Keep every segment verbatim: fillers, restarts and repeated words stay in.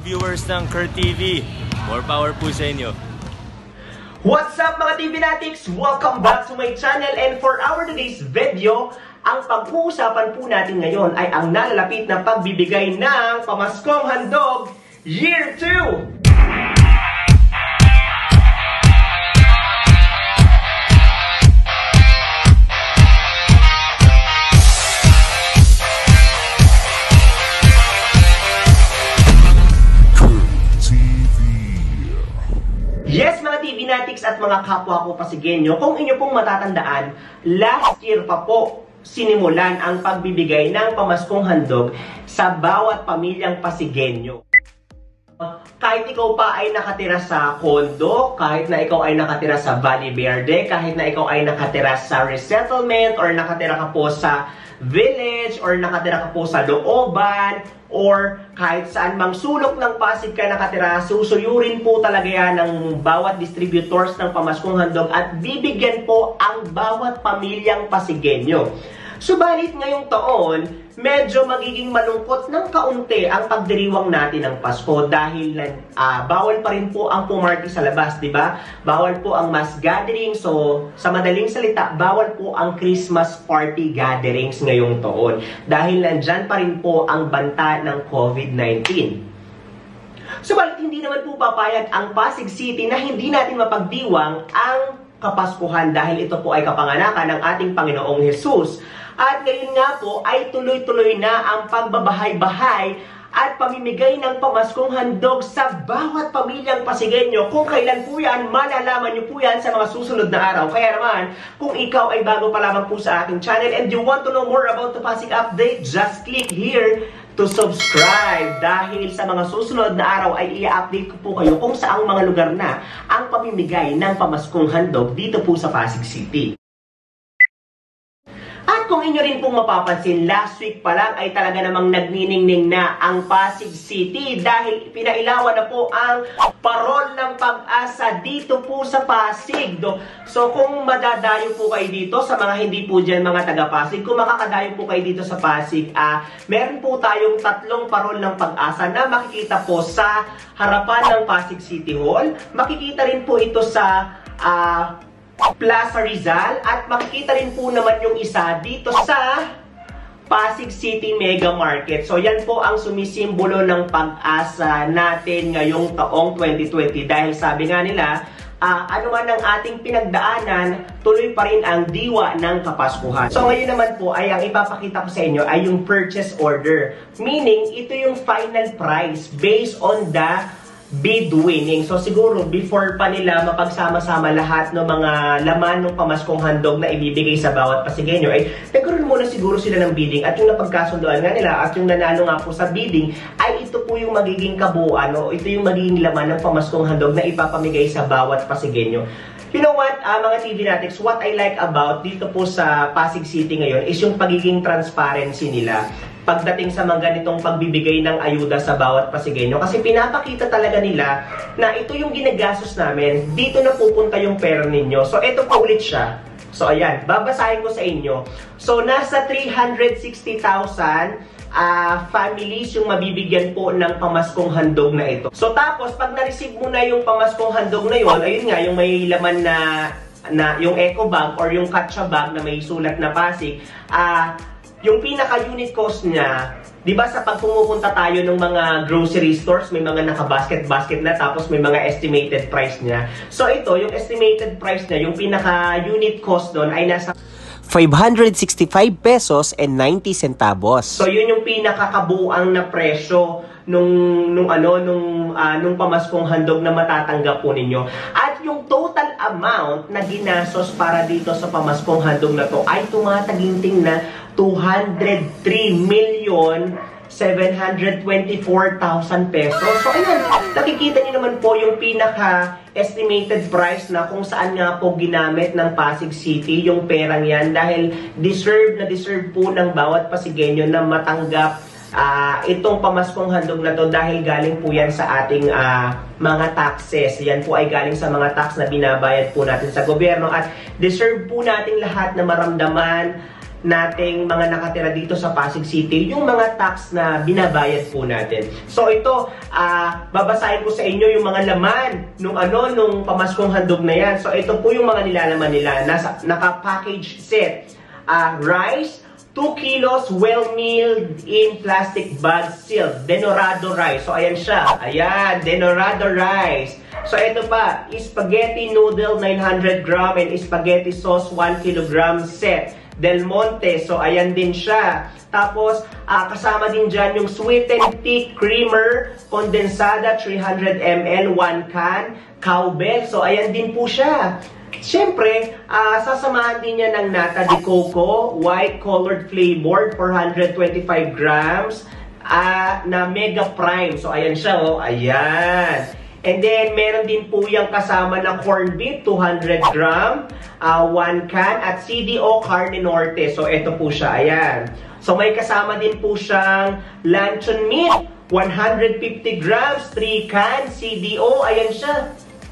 viewers ng Kurt T V. More power po sa inyo. What's up mga T V Natics? Welcome back to my channel, and for our today's video, ang pag-uusapan po natin ngayon ay ang nalalapit na pagbibigay ng Pamaskong Handog Year two! Yes mga T V Natics at mga kapwa ko Pasigueño, kung inyo pong matatandaan, last year pa po sinimulan ang pagbibigay ng pamaskong handog sa bawat pamilyang Pasigueño. Kahit ikaw pa ay nakatira sa condo, kahit na ikaw ay nakatira sa Valle Verde, kahit na ikaw ay nakatira sa resettlement, or nakatira ka po sa village, or nakatira ka po sa looban, or kahit saan mang sulok ng Pasig ka nakatira, susuyurin po talaga yan ng bawat distributors ng pamaskong handog at bibigyan po ang bawat pamilyang Pasigueño. Subalit ngayong taon, medyo magiging malungkot ng kaunti ang pagdiriwang natin ng Pasko dahil uh, bawal pa rin po ang pumarty sa labas, di ba? Bawal po ang mass gathering, so sa madaling salita, bawal po ang Christmas party gatherings ngayong taon dahil nandyan pa rin po ang banta ng COVID nineteen. Subalit hindi naman po papayag ang Pasig City na hindi natin mapagdiwang ang Kapaskuhan dahil ito po ay kapanganakan ng ating Panginoong Hesus. At ngayon nga po ay tuloy-tuloy na ang pagbabahay-bahay at pamimigay ng pamaskong handog sa bawat pamilyang Pasigueño. Kung kailan po yan, malalaman nyo po yan sa mga susunod na araw. Kaya naman, kung ikaw ay bago pa lamang po sa aking channel and you want to know more about the Pasig update, just click here to subscribe. Dahil sa mga susunod na araw ay i-update ko po kayo kung saang mga lugar na ang pamimigay ng pamaskong handog dito po sa Pasig City. At kung inyo rin pong mapapansin, last week pa lang ay talaga namang nagniningning na ang Pasig City dahil pinailawan na po ang parol ng pag-asa dito po sa Pasig. So kung madadayo po kayo dito sa mga hindi po dyan mga taga-Pasig, kung makakadayo po kayo dito sa Pasig, ah, meron po tayong tatlong parol ng pag-asa na makikita po sa harapan ng Pasig City Hall. Makikita rin po ito sa ah, Plaza Rizal at makikita rin po naman yung isa dito sa Pasig City Mega Market. So yan po ang sumisimbolo ng pag-asa natin ngayong taong twenty twenty dahil sabi nga nila, uh, ano man ang ating pinagdaanan, tuloy pa rin ang diwa ng Kapaskuhan. So ngayon naman po ay ang ipapakita ko sa inyo ay yung purchase order. Meaning ito yung final price based on the bid winning. So siguro before pa nila mapagsama-sama lahat ng mga laman ng pamaskong handog na ibibigay sa bawat Pasigueño, ay nagkaroon muna siguro sila ng bidding at yung napagkasunduan nga nila at yung nanalo nga po sa bidding ay ito po yung magiging kabuuan o ito yung magiging laman ng pamaskong handog na ipapamigay sa bawat Pasigueño. You know what, uh, mga T V Natics, what I like about dito po sa Pasig City ngayon is yung pagiging transparency nila pagdating sa mga ganitong pagbibigay ng ayuda sa bawat Pasigueño. Kasi pinapakita talaga nila na ito yung ginagastos namin, dito na pupunta yung pera ninyo. So ito po ulit siya. So ayan, babasahin ko sa inyo. So nasa three hundred sixty thousand Uh, families yung mabibigyan po ng pamaskong handog na ito. So tapos pag na-receive mo na yung pamaskong handog na yun, ayun nga yung may laman na, na yung eco bag or yung katsa bag na may sulat na Pasig, uh, yung pinaka-unit cost niya, di ba sa pag pumupunta tayo ng mga grocery stores, may mga naka-basket-basket na tapos may mga estimated price niya. So ito, yung estimated price niya, yung pinaka-unit cost doon ay nasa five hundred sixty-five pesos and ninety centavos. So yun yung pinakakabuang na presyo nung nung ano nung uh, nung pamaskong handog na matatanggap po ninyo. At yung total amount na ginastos para dito sa pamaskong handog na to ay tumataginting na two hundred three million seven hundred twenty-four thousand pesos. So ayun, nakikita niyo naman po yung pinaka-estimated price na kung saan nga po ginamit ng Pasig City yung perang yan dahil deserve na deserve po ng bawat Pasigueño na matanggap uh, itong pamaskong handog na to dahil galing po yan sa ating uh, mga taxes. Yan po ay galing sa mga tax na binabayad po natin sa gobyerno at deserve po natin lahat na maramdaman nating mga nakatira dito sa Pasig City, yung mga tax na binabayad po natin. So ito, uh, babasahin ko sa inyo yung mga laman nung ano, nung pamaskong handog na yan. So ito po yung mga nilalaman nila. Nasa, naka-package set. Uh, rice, two kilos well-milled in plastic bag sealed. Denorado rice. So ayan siya. Ayan, Denorado rice. So ito pa, spaghetti noodle nine hundred gram and spaghetti sauce one kilogram set. Del Monte. So, ayan din siya. Tapos, uh, kasama din dyan yung sweetened tea creamer, condensada, three hundred milliliters, one can, cowbell. So, ayan din po siya. Siyempre, uh, sasamahan din niya ng nata de coco, white colored flavored, four hundred twenty-five grams, uh, na Mega Prime. So, ayan siya, oh. Ayan. And then, meron din po yung kasama na corned beef, two hundred gram, uh, one can, at C D O Carne Norte. So, ito po siya. Ayan. So, may kasama din po siyang luncheon meat, one hundred fifty grams, three can, C D O. Ayan siya.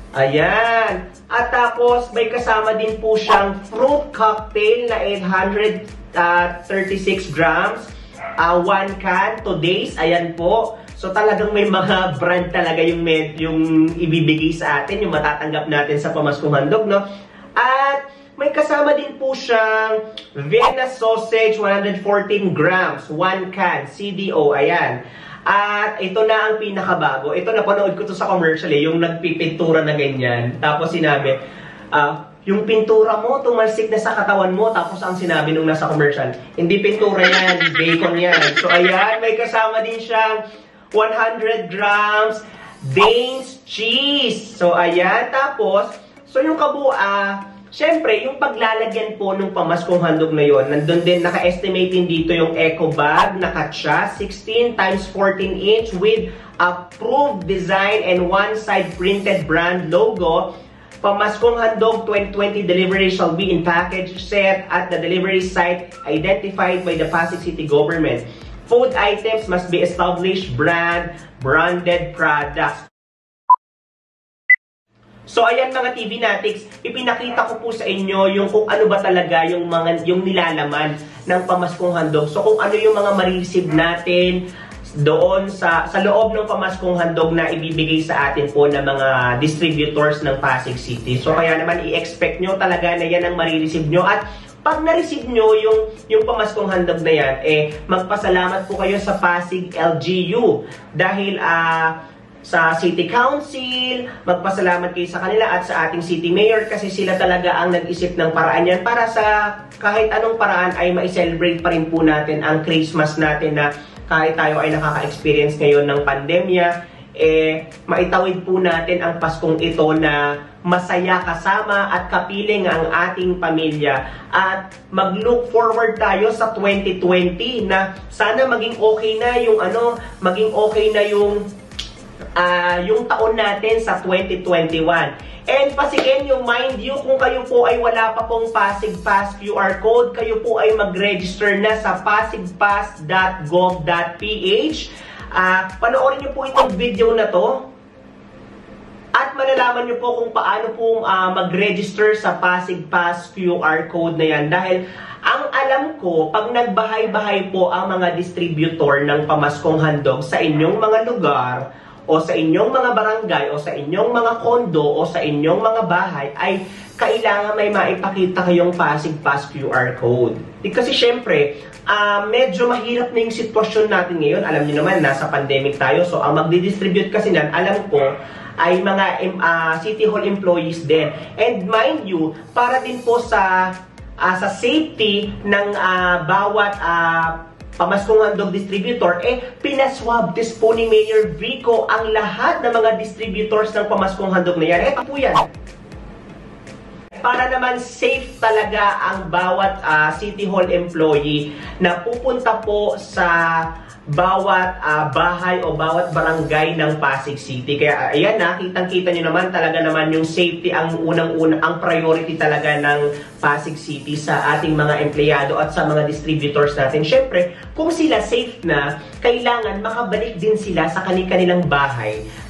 Ayan. At tapos, may kasama din po siyang fruit cocktail na eight hundred thirty-six grams, uh, one can, today's. Ayan po. So talagang may mga brand talaga yung, med, yung ibibigay sa atin, yung matatanggap natin sa pamaskong handog, no? At may kasama din po siyang Vienna sausage, one hundred fourteen grams, one can, C D O, ayan. At ito na ang pinakabago. Ito, napanood ko to sa commercial eh, yung nagpipintura na ganyan. Tapos sinabi, ah, uh, yung pintura mo, tumalsik na sa katawan mo. Tapos ang sinabi nung nasa commercial, hindi pintura yan, bacon yan. So ayan, may kasama din siyang one hundred grams Danes cheese. So, ayan. Tapos, so yung kabuo, ah, syempre, yung paglalagyan po ng pamaskong handog na yon, nandun din, naka-estimate din dito yung eco bag, naka-tsa, sixteen times fourteen inch with approved design and one side printed brand logo. Pamaskong handog twenty twenty delivery shall be in package set at the delivery site identified by the Pasig City government. Food items must be established brand, branded products. So ayan mga T V Natics, ipinakita ko po sa inyo yung kung ano ba talaga yung mga yung nilalaman ng pamaskong handog. So kung ano yung mga ma-receive natin doon sa sa loob ng pamaskong handog na ibibigay sa atin po ng mga distributors ng Pasig City. So kaya naman i-expect nyo talaga na yan ang ma-receive nyo. At pag na-receive nyo yung, yung pamaskong handog na yan, eh, magpasalamat po kayo sa Pasig L G U. Dahil uh, sa City Council, magpasalamat kayo sa kanila at sa ating City Mayor kasi sila talaga ang nag-isip ng paraan yan para sa kahit anong paraan ay ma-celebrate pa rin po natin ang Christmas natin na kahit tayo ay nakaka-experience ngayon ng pandemya, eh, maitawid po natin ang Paskong ito na masaya kasama at kapiling ang ating pamilya at mag-look forward tayo sa twenty twenty na sana maging okay na yung ano, maging okay na yung uh, yung taon natin sa twenty twenty-one. And pasigin yung mind you, kung kayo po ay wala pa pong Pasig Pass Q R code, kayo po ay mag-register na sa pasigpass dot gov dot p h. Uh, panoorin nyo po itong video na to at malalaman nyo po kung paano po uh, mag-register sa Pasig Pass Q R code na yan. Dahil ang alam ko, pag nagbahay-bahay po ang mga distributor ng pamaskong handog sa inyong mga lugar o sa inyong mga barangay o sa inyong mga kondo o sa inyong mga bahay, ay kailangan may maipakita kayong Pasig Pass Q R code. E kasi syempre, uh, medyo mahirap na yung sitwasyon natin ngayon. Alam niyo naman, nasa pandemic tayo. So, ang magdi-distribute kasi nan, alam ko, ay mga uh, City Hall employees din. And mind you, para din po sa, uh, sa safety ng uh, bawat uh, pamaskong handog distributor, eh, pinaswab test po ni Mayor Vico ang lahat ng mga distributors ng pamaskong handog na yan. Ito po yan. Para naman safe talaga ang bawat uh, City Hall employee na pupunta po sa bawat uh, bahay o bawat barangay ng Pasig City. Kaya ayan na, kitang-kita nyo naman talaga naman yung safety ang unang-unang, ang priority talaga ng Pasig City sa ating mga empleyado at sa mga distributors natin. Syempre, kung sila safe na, kailangan makabalik din sila sa kanilang bahay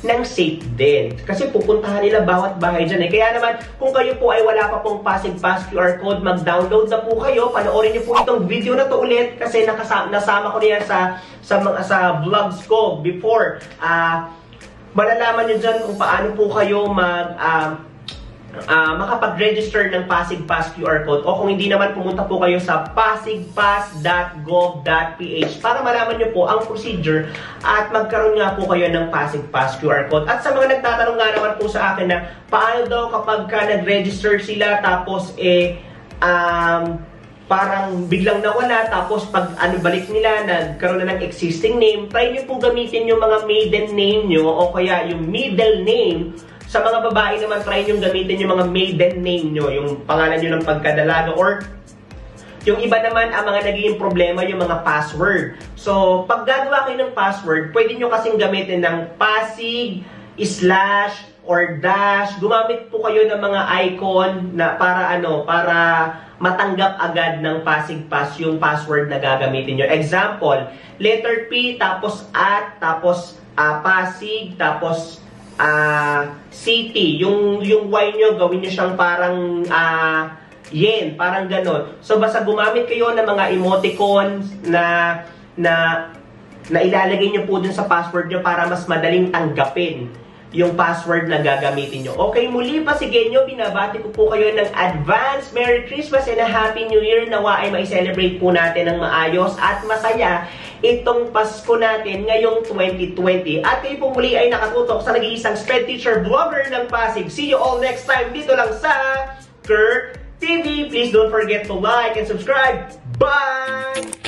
ng safe din. Kasi pupuntahan nila bawat bahay dyan eh. Kaya naman, kung kayo po ay wala pa pong Pasig Pass Q R code, mag-download na po kayo. Panoorin niyo po itong video na to ulit kasi nakasama, nasama ko niya sa, sa, sa vlogs ko before. Ah... Uh, malalaman nyo dyan kung paano po kayo mag, uh, uh, makapag-register ng Pasig Pass Q R code o kung hindi naman pumunta po kayo sa pasigpass dot gov dot p h para malaman nyo po ang procedure at magkaroon nga po kayo ng Pasig Pass Q R code. At sa mga nagtatanong nga naman po sa akin na paano daw kapag ka nag-register sila tapos eh um, parang biglang nawala, tapos pag ano balik nila, nagkaroon na ng existing name, try nyo po gamitin yung mga maiden name nyo o kaya yung middle name. Sa mga babae naman, try nyo gamitin yung mga maiden name nyo, yung pangalan nyo ng pagkadalaga, or yung iba naman, ang mga nagiging problema, yung mga password. So, pag gagawa kayo ng password, pwede nyo kasing gamitin ng Pasig, slash, or dash. Gumamit po kayo ng mga icon na para ano, para matanggap agad ng Pasig Pass yung password na gagamitin nyo. Example, letter P, tapos at, tapos uh, Pasig, tapos uh, city. Yung, yung Y nyo, gawin nyo siyang parang uh, yen, parang ganon. So, basta gumamit kayo ng mga emoticons na, na, na ilalagay nyo po dun sa password nyo para mas madaling tanggapin yung password na gagamitin nyo. Okay, muli pa sige nyo, binabati ko po kayo ng advance Merry Christmas and a Happy New Year. Nawa ay mai-celebrate po natin ng maayos at masaya itong Pasko natin ngayong twenty twenty. At kayo po muli ay nakatutok sa nag-iisang Sped Teacher Vlogger ng Pasig. See you all next time dito lang sa Ker T V. Please don't forget to like and subscribe. Bye!